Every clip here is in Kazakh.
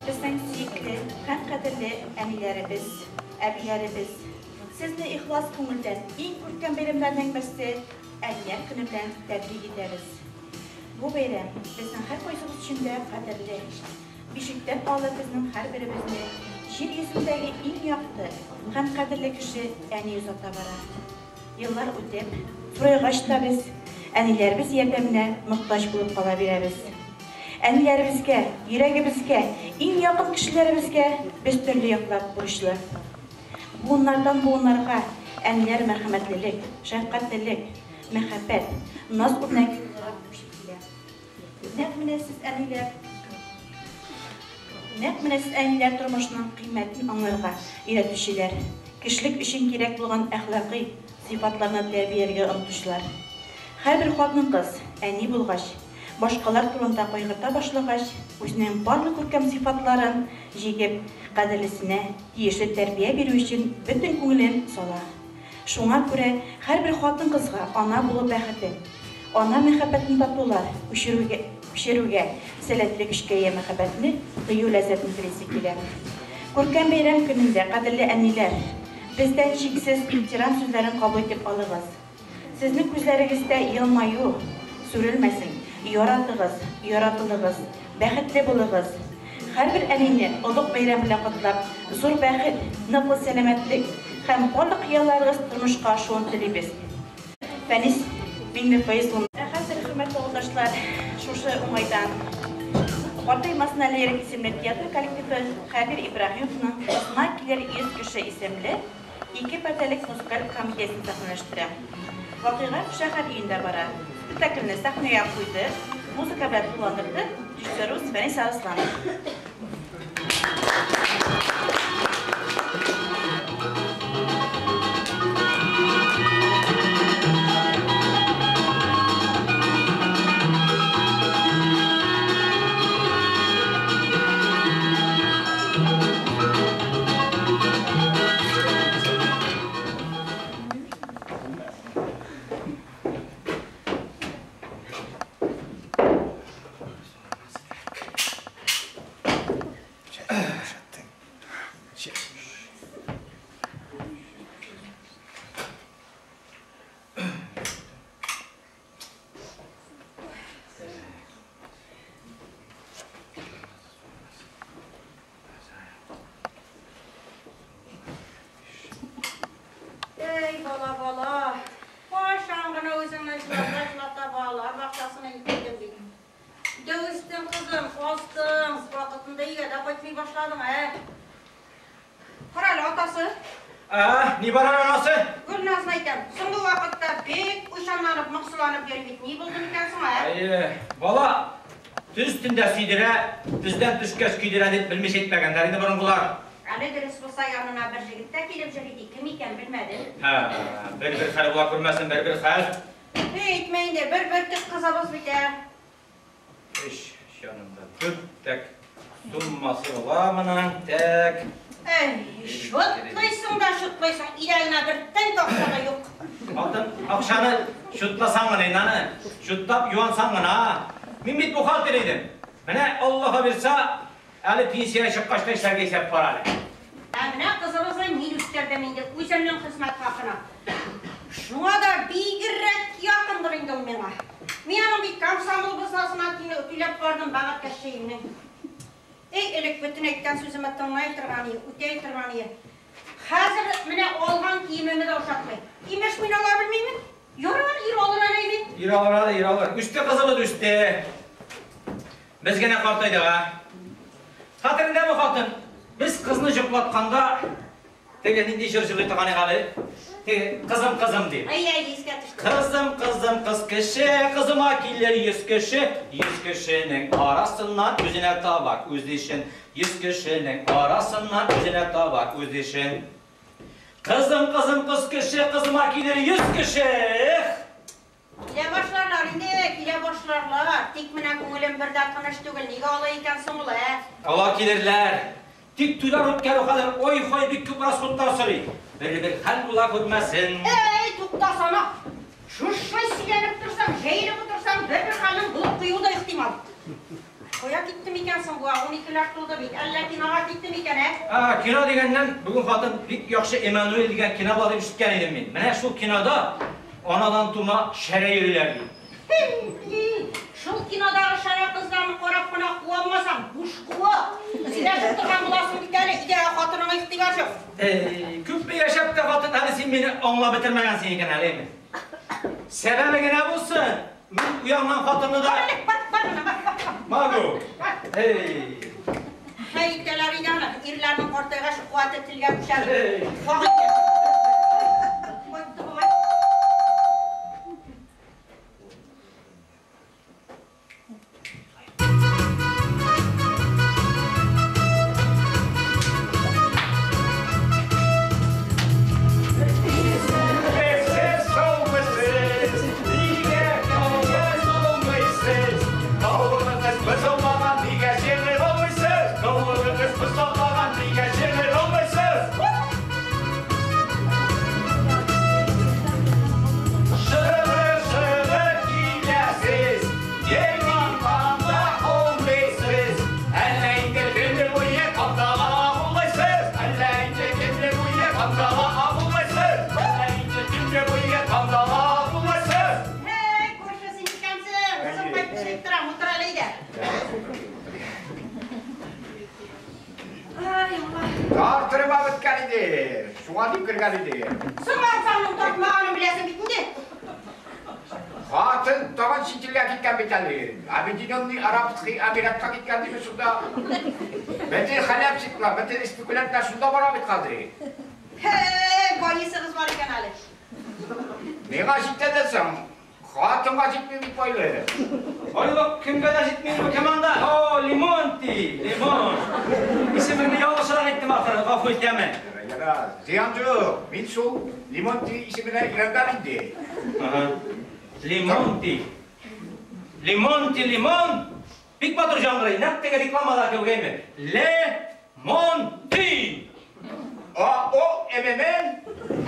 Bizning suyukli, һәм qadrli әниләребез, әбиләребез, сезне ихлас күңелдән иң күркәм бәйрәмнәрнең берсе Әниләр көне белән тәбрик итәбез. Бу бәйрәм безнең һәр кайсыбыз өчен дә кадерле. Бишектән алып безнең һәрберебезне җир йөзендәге иң якты һәм кадерле кеше әни узата бара. Еллар үтеп, зурайгач та без әниләребез ярдәменә мохтаҗ булып кала бирәбез. Әниләребезгә, йөрәгебезгә, иң якын кешеләребезгә без төрле яклап бурычлы. Буыннардан буыннарга әниләр мәрхәмәтлелек, шәфкатьлелек, мәхәббәт, наз үрнәге Нәкъ менә сез әниләр тормышының кыйммәтен аңларга өйрәтүчеләр, кешелек өчен кирәк булган әхлакый сыйфатларны тәрбияләргә омтучылар. Һәрбер хатын-кыз әни булгач, башкалар турында кайгырта башлагач, үзенең барлык күркәм сыйфатларын җигеп, кадерлесенә тиешле тәрбия бирү өчен бөтен күңелен сала. Шуңа күрә һәрбер хатын-кызга ана булу бәхете, ана мәхәббәтен татулар, үчерүгә, сәләтлек эшкә мәхәббәтне тыю ләззәтен телисе килә. Күркәм бәйрәм көнендә, кадерле әниләр, бездән чиксез ихтирам сүзләрен кабул итеп алыгыз. Сезнең күзләрегездә елмаю сүрелмәсен. Яратыгыз, яратылыгыз, бәхетле булыгыз. Һәрбер әнине олуг бәйрәм белән котлап, зур бәхет, ныклы сәламәтлек һәм барлык хыялларыгыз тормышка ашуын телибез. Фәнис Миңнефәйзуллин. Хәзер хөрмәтле авылдашлар, шушы уңайдан Каты Маснәләр исемле театр коллективы Хәбир Ибраһимовның "Кызма килер 100 кеше" исемле 2 пәрдәлек музыкаль комедиясын сәхнәләштерә. Вакыйга шәһәр өендә бара. Спектакльне сәхнәгә куйды, музыка белән тулыландырды режиссер Фәнис Арсланов. Ни бар анасы? Гүлназны айтам. Соңгы вакытта бек ушанланып, мыксыланып йөрмит. Ни булды микән соң, Бала, төз төндә сөйдерә, төздән төшкәч көйдерә дип белмеш әйтмәгәннәр инде борынгылар. Әле дөрес булса янына бер җегет тә килеп җырлый, кем икән белмәдем. Бер хәл була күрмәсен, бер хәл. Әйтмә инде, бер тик кызыбыз бит. Җанымда төттәк суммасы буламының тәк. Шутлайсың да шутлайсың, ирәгенә бер тән акча да юк. Алтын акчаны шутласаң гына инаны, шутлап юансаң гына. Мин бит бухгалтер идем. Менә Аллаһка бирсә, әле пенсия чыккач та эшләргә исәп бар әле. Менә кызыбызны мин үстердем инде, үземнең хезмәт хакына. Шуңа да бигрәк якындыр инде ул миңа. Мин аның бит комсомол базасына түләп бардым бәгать кәшәйемнең. Элек бүтін әйткән сүземә тыңлай торган ие, үтәй торган ие. Хәзер менә алган киемемне дә ошатмый. Имеш мин ала белмеймен. Ярар, ир алыр әле бит. Ир алыр. Үсте кызыбыз үсте. Без генә картайдык. Хәтерендәме хатын? Без кызны җыплатканда теге нинди җыр җырлый торган иде. Kızım diye. Kızım kız kişi, kızıma gelir 100 kişi. 100 kişinin arasından özüne tabak özdeşin. 100 kişinin arasından özüne tabak özdeşin. Kızım kız kişi, kızıma gelir 100 kişi. Kile başlarlar indi, kile başlarlar. Tek mine ko'nglim birde tanış tugul, nega ola ekan so'ng ular? Ola kelirler. Tik tuylar o'tgan kadar oy-hoy bir ko'p rasxodlar so'ray. Bir hal bo'la ko'rmasin. Ey, to'xtasana. Shu siylanib tursam, jayilib o'tirsam, bir halning bo'lib qo'yuda ehtimol. Koya gitti mikensin bu? 12'ler tuldu bit. Eller kinoga gitti miken Kino degenden bugün Fatın bir yaxşı Emanuel degen kino balıp işitken edim men. Mene şu kinoda anadan tuma şere yürüler deyim. Şul kinodağı şara kızlarını korap buna kuvanmasam, buş kuva. Silerşip durgan bulasın bir tane ide hatırına ihtiyaç yok. Küp bir yaşap da Fatın hadi sen beni anla bitirmegen sen iken öyle mi? Sebebi gene bulsun. Uyanlan Fatın'ı da... Bak. Mago. Hey iteleri yanı, irlerinin ortaya şu kuvat etilgen bir şey. Vakit Tartırma bitken idi. Şuna deyip kırgan idi. Sığmazsanın tortmağını bilesin bitindi. Hatın tavan şitilge gitken biteli. Abidinonlu Arapski Emirat'a gitken değil mi şurada? Betin halepsikla, betin ispikulatla şurada bana bit kaldı. Bayısınız var iken Ali. Neye şitte desem? Hatın gacit mi bit böyle? Hadi bak kim kadar gitmeyin bu kemanda. Limonti, limon. İsimini yavaşarak ettim ahırı, kafı eteme. Ya ziyancı, min şu Limonti isimine ilerden indi. Limonti. Limon. Big Batur janrı, nettege reklamalar ki öyle mi? Limonti. O ememen.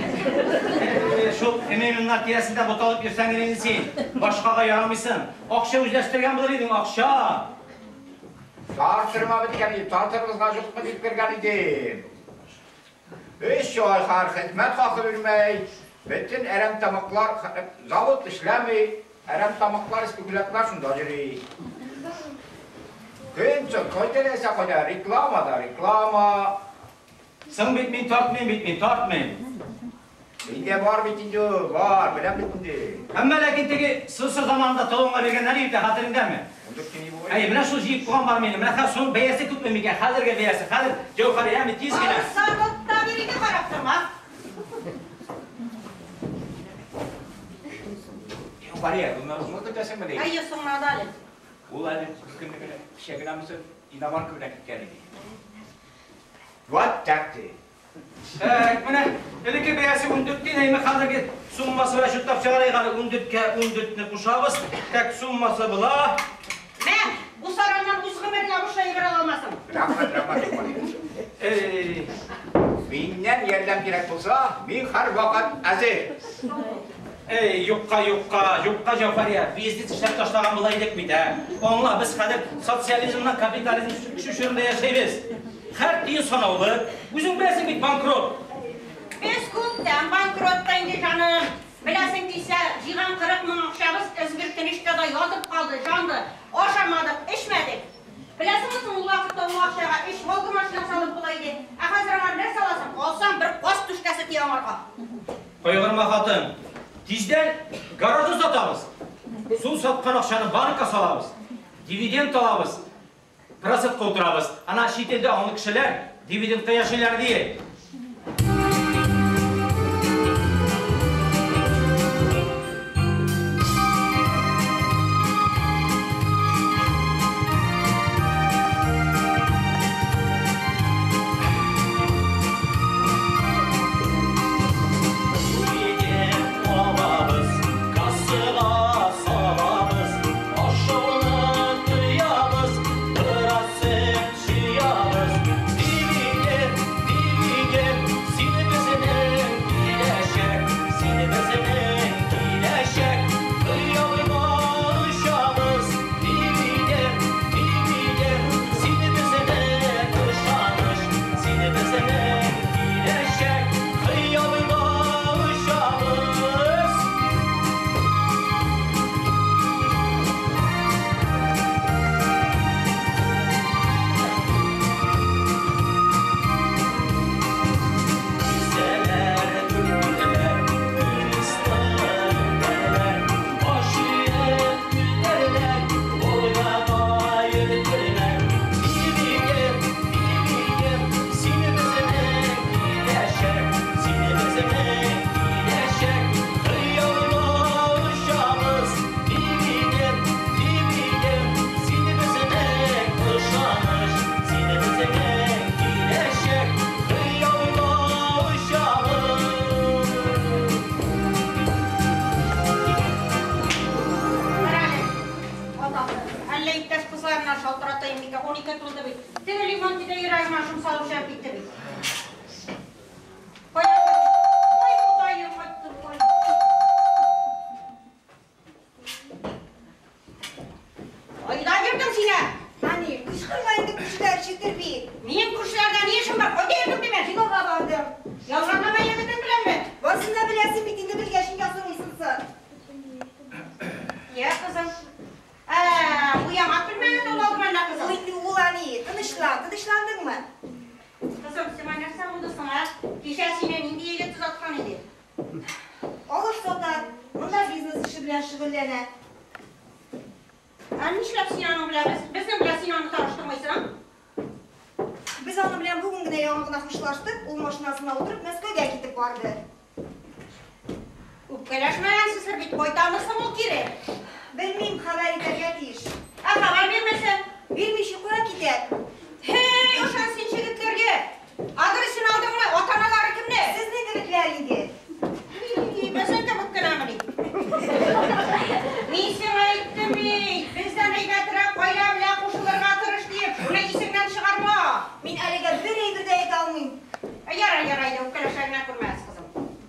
Şu emeğinin nakiyesinden bot alıp girsen gelinisin. Başkaga yaramışsın. Akşa üzleştirgen bulur idin, akşa. Tartırma bitken idi, tartırınızga yok mu deyip kırgan idi. 3 ay hizmet hakkı vermey. Bütün erem tamaklar, zavut işlemi, erem tamaklar, ispikulatlar şunda jüri. Kınçın, koytelese koyda, reklama. Sen bitmeyin, tartmayın. İnde var bitince, var, bilen bitindi. Ama lakin teki sığsır zamanında talonga vergenler yiyip de hatırında mı? Hayır, bana şu jiyip kuhan var mıydı? Bana son beyası tutmamayken, hazırga beyası, hazır cevkari yani tiz gene. Sarıkta birini bıraktırma. Cevkari ya, bunlar uzun kıtasın mı değil? Hayır, sonra da Ali. Ulan, kıskın ne kadar şekil mısın? İnavar kıvrak geldi. What taktı? Bana öyle beyası undurttin, hemen hazırga sunması ve şu tapçalara yıkarı undurtni kuşağız, tek sunması bula. Ben bu sarandan uzun bir yavuşlayı bir alamazsın. Rahmat. Minden yerden gerek olsa, min her vakit hazır. Yokka Cevhariye, biz de işler taşlagan bulaydık mıydı? Onunla biz kadir sosyalizmden kapitalizm şüşüründe yaşayırız. Her insan olur, bizim bilesin bir bankrot. Biz kuptan, bankrottan canım. Bilesin ki ise jigan 40 min akşamız özgürken işte de yatıp kaldı, candı. Oşamadık, içmedik. Bilesin misin o vakitte o akşama iş volgu maşına salıp bulaydı. Hazırlar ne salasın? Olsan bir kos tuşkası diyen arka. Koyuğurma hatun, dizden garajı satamız. Su satkan akşanı banka salamız. Dividend alamız. Pırasat koturabız. Ana şiitelde anlı kişiler dividendde yaşaylar diye. Әлі иттәс қызларына шалтыратайым бейке, 12 тұлды бей. Тегі лимон тиде ерайым ашым салып жап бейті бей. Қой құдайым қойттыр, қой. Айда бердің сіне? Hani, kışkırmayındı kuşlar çıtırmayın. Мен күшілерден ешім бар, қойда ердің деме. Kinoga vardım. Ялғанлама егідін білем бе? Basında bilesin bitinde bilgeşin yazılmışsın. Ya kızım. Uyamak bilmeyen de olalım anne kızım. Uydu ulanı, tınışlandın mı? Kızım, sen nereden buldun sana? Kişesiyle indiye tuz atkan idi. Olur sotar, bunlar biznes işi bilen şıgıllene. Anlaşılap Sinan'ı biliriz. Biz ne bile Sinan'ı tanıştırmayısın? Biz onu bilen bugün güne yanına kuşlaştık, ul maşinasına oturup Moskva'ya gidip vardı. Öpkeleşmeyen sizler bit boytanırsa mı kiri? Bilmeyim haber iterget iş. Haber vermesin. Bilmiş yukarı gider. Hey, o şansın şirketlerge. Adresini aldın mı? Otanaları kimde? Siz ne dedikleriydi? Ben sen de bıkkılamını. Neyse ayıttı bey. Bizden eyletire koyla bile kuşuları katırış deyip şunu isimden çıkarma. Min alega bir eygirde et almayayım. Yaray, öpkeleşlerine kurmayız kızım.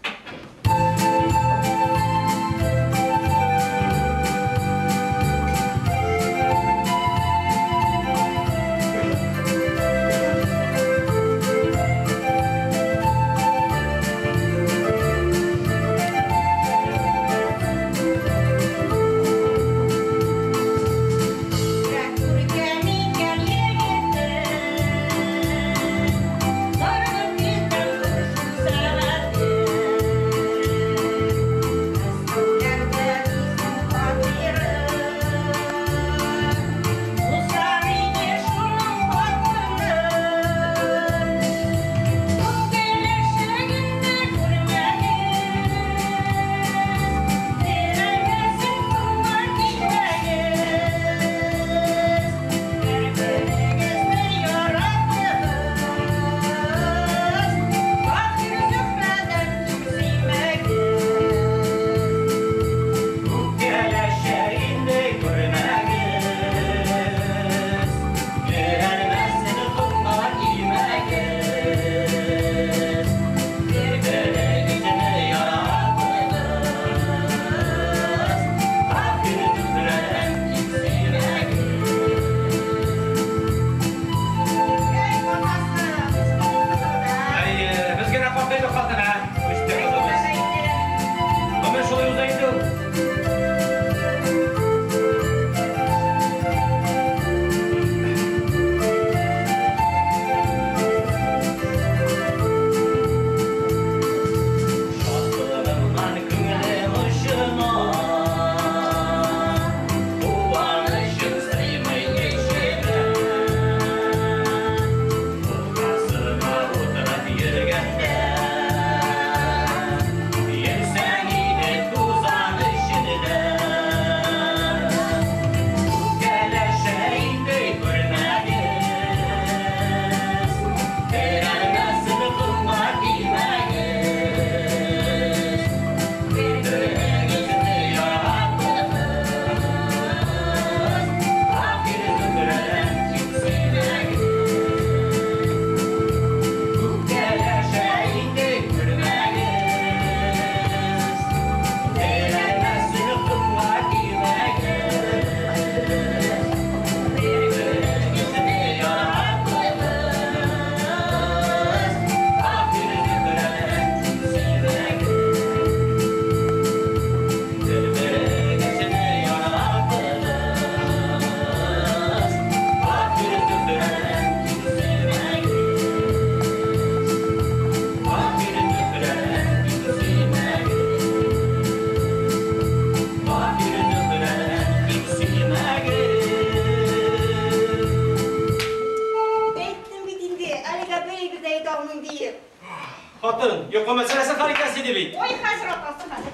Hatırın, yok o meselesi harikası değil. Oy hazır otasın hadi.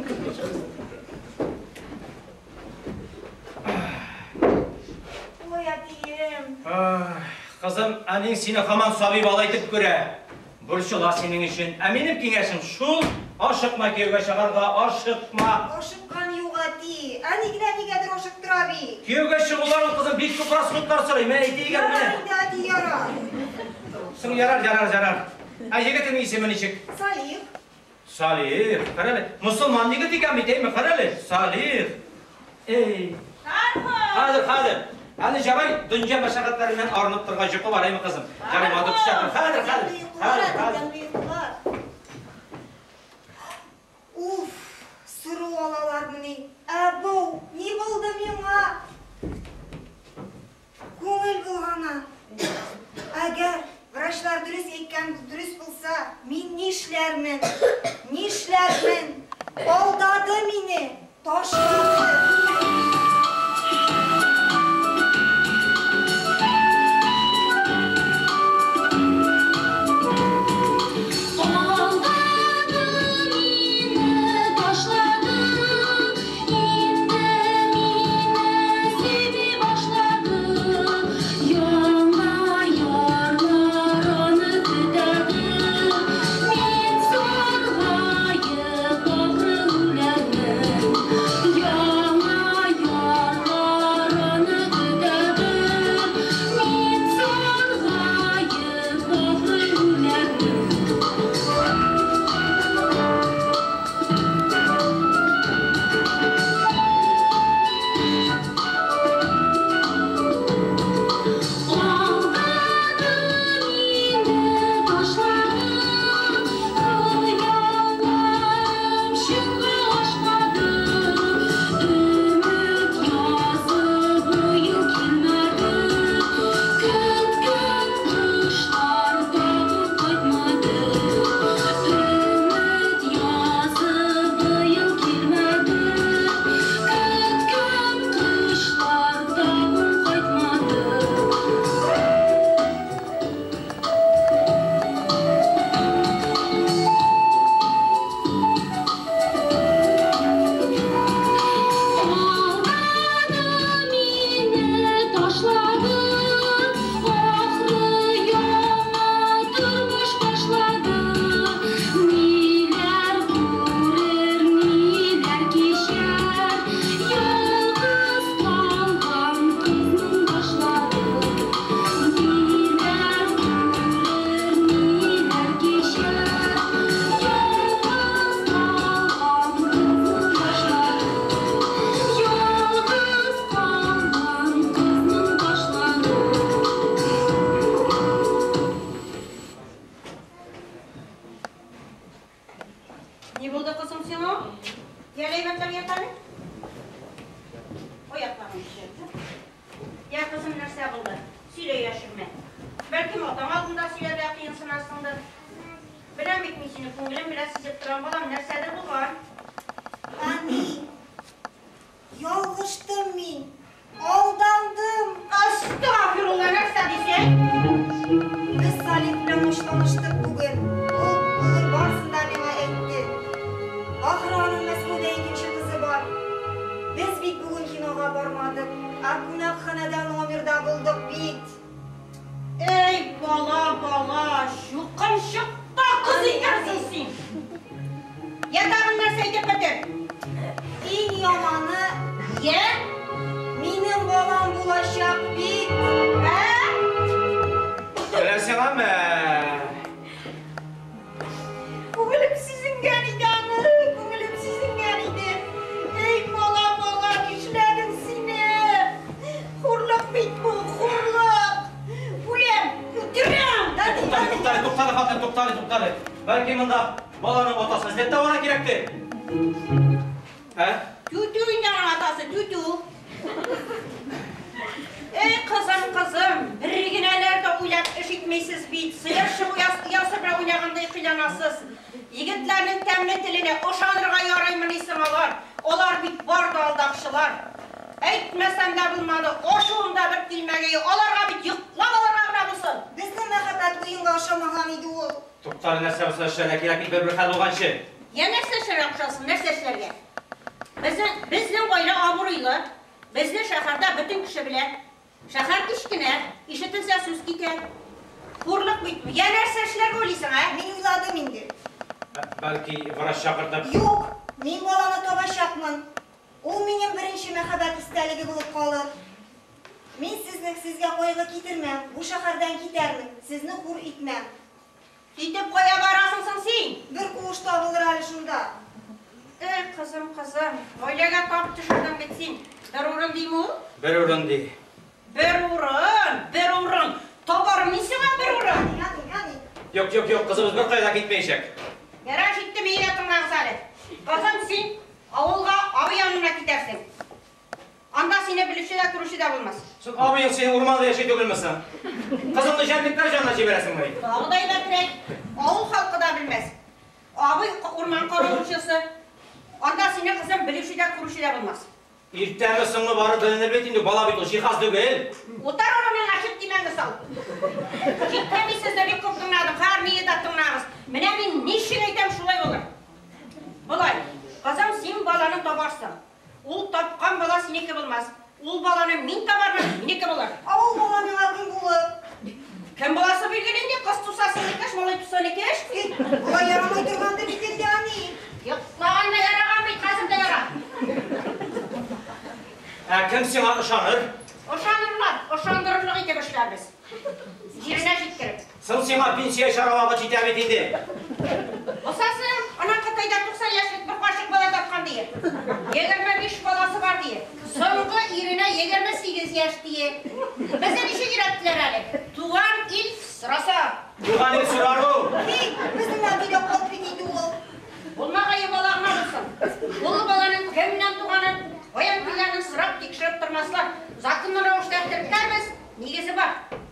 Oy atayım. Kızım, annen seni hemen sabi balaytıp göre. Burçula senin için. Eminim ki geçin şul, aşıkma kevge şakarda, aşıkma. Aşıkkan yok atı. Әнигедер ошып тора бит. Күйеуге шығуларын қызым бик көп расходтар сұрай. Мен айтайын Ярар міне. инде әти ярар. Сың жарар. Жігітің есімі нешік? Салих. Салих. Қаралы. Мұсылман жігіт екен бітеймі? Қаралы. Салих. Ей. Қадыр. Әлі жарай, дүнже машақаттарымен арынып тұрған жүкі бараймы қызым. Жарай, мады күшті. Қадыр. Уф, сұру алалар міне. Әбу, не болды меңа? Көңіл болғана. Әгер врачлар дұрыс еккен дұрыс болса, мен не ішлермін? Алдады мені, ташлады. Тоқтали. Бәлки мұнда баланың отасы іздетті оған керекті. Тюту үйнен атасы, тюту. Ей қызым, біргенелерді ойлап іш етмейсіз бейт. Сыйыршы ұясы бір ойнағандай қиланасыз. Егітлерінің тәмлі тіліне ошанырға яраймынайсың олар бит барды алдақшылар. Әйтмәсәм дә булмады, ошуында бір килмәгәй, аларга бит йоклап аларга гына булсын. Безнең мәхәббәт уенга ошамаган иде ул. Туктар, нәрсә булса эшләргә кирәк бит бер хәл булганчы. Я нәрсә эшләргә кушасың, нәрсә эшләргә? Безнең гаилә абруйлы, безне шәһәрдә бөтен кеше белә. Шәһәр кичкенә, ишетелсә сүз китә. Хурлык бит. Я нәрсә эшләргә уйлыйсың, Мин уйладым инде. Бәлки врач чакыртып. Юк, мин баланы табачакмын. Ул минем беренче мәхәббәт истәлеге булып калыр. Мин сезгә кайгы китермәм, бу шәһәрдән китәрлек, сезне хур итмәм. Китеп кая барасың син? Бер куыш табылыр әле шунда. Кызым, гаиләгә тап төшердең бит син. Бер урын димме ул? Bir urun di. Бер урын. Табарым мин сиңа бер урын. Яни. Yok, kızımız bir kayda gitmeyecek. Ярар җитте миңа тыңлагыз әле. Кызым, син авылга абый янына китәрсең. Анда сине билүче дә, күрүче дә булмас. Sen abin seni ormanda yaşayıp dökülmesin. Kızımla jendikler canına çeviresin beni. Dağday бәтрәк, авыл халкы да белмәс. Абый урман караучысы. Анда сине кызым билүче дә, күрүче дә булмас. İrtemi sınlı barı dönenler betinde bala bit o şihaz dögel. Утар оранын ашып димәңге сал. Җитмәми сездә бик күп тыңладым, һәр мие дә тыңлагыз. Менә мин ничек әйтәм шулай булыр. Болай, кызым, син баланы табарсың. Ул тапкан бала синеке булмас. Ул баланы мин табармын, минеке булыр. Авыл бала миңа кем булыр? Кем баласы билгелендә кыз тусасын икәш, малай тусан икәш. Алай ярамай торганда бит инде ани. Йоклағанда яраган бит, кызым да яра. Kim sana ışanır? Ошандырырлык итеп эшләрбез. Җиренә җиткереп. Sen sana pensiya şarabı çiğdem etindi. Осасы, ана Кытайда 90 яшьлек бер кашык бала тапкан дие. 25 баласы бар дие. Соңгы иренә 28 яшь дие. Безне ничек ирәттеләр әле? Туган ил сыраса. Tuğan el sorar o. Безнең әбидә калып бит инде ул. Булмагае балагына булсын. Бул баланың кемнән туганын, каян килгәнен сырап тикшереп тормаслар. Законлы рәвештә теркәрбез. Нигезе бар.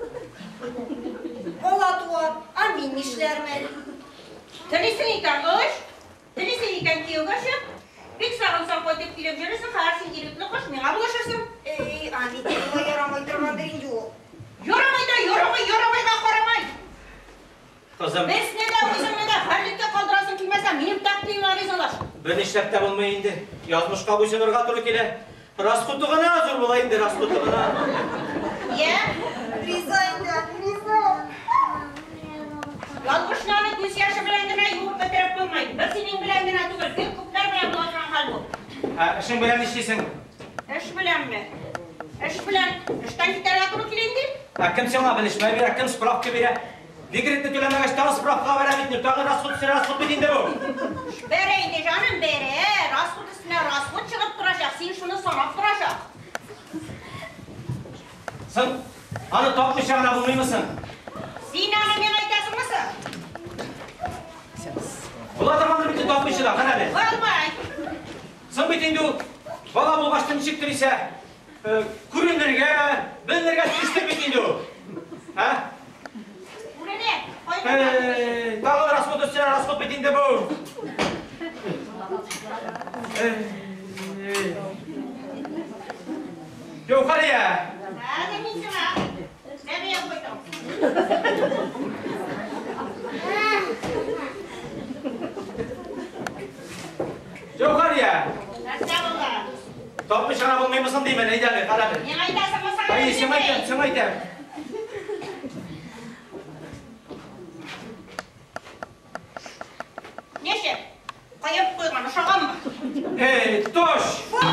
Бала туа, мин нишләрмен? Телисең икән ыш, телисең икән кияүгә чык. Бик сагынсаң кайтып килеп йөрерсең, һәр син ирекле кош, миңа булышырсың. Ани тегә ярамай торгандыр инде ул. Ярамайга карамай. Kızım, Безне дә үзеңне дә хәллеккә калдырасың килмәсә, минем тәкъдимемә ризалаш. ben işlepte bulmayı indi. Yazmışka bu sınırga turu kile. Raskutuğuna zor bulayım raskutuğuna. Я, Риза инде, риза. ялгышнаны күз яшы белән генә юып бетереп булмый. Бер синең белән генә түгел, бик күпләр белән булган хәл бу. İşin bilen işleysin. Эш беләнме? Эш белән, эштән китәргә туры килә инде. Kim sana bilişmeyi bir kim spravka bire. Digiritni tülemegeç tağın spravka veren bitnir. Tağın raskut bitinde bu. Бәре инде җаным, бәре. Расход өстенә расход чыгып торачак. Син шуны санап торачак. Sen anı tapmışağına bulmayı mısın? Син аны миңа әйтәсеңме? Bula zamanı bitti tapmışılar. Kana be. Булмай. Sen bitinde o. Bala bu baştan çıktır ise. Kurunlarga, benlerge düştü bitinde o. Ha? Күрәле. Tağın raskut üstüne raskut bitinde bu. Yukarı ya. Hadi мин сиңа. Нәрсә куйдың? Yukarı ya. Нәрсә булды? Tapmışağına bulmayı mısın diyeyim ben. Neydi abi? Kara be. Миңа әйтәсеңме? Hayır, sen ayten. Неше? Каеп куйган, ошаганмы? Toş! Toş!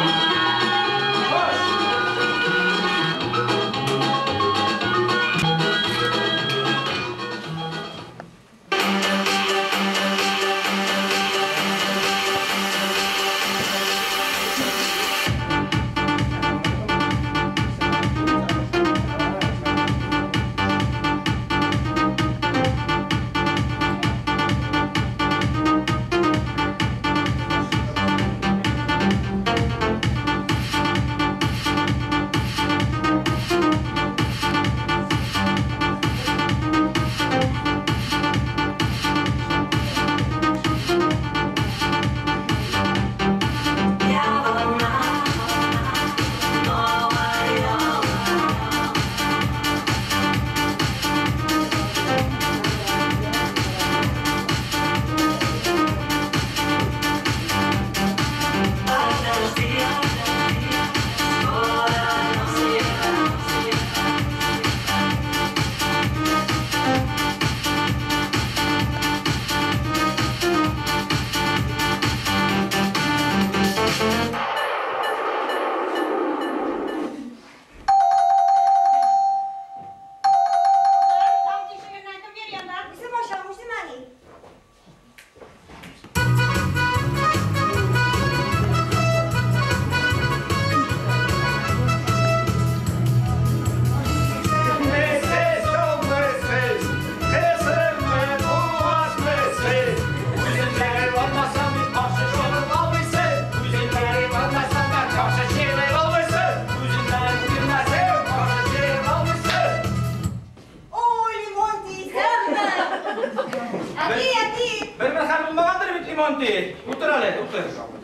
Монти, утыр әле, утыр.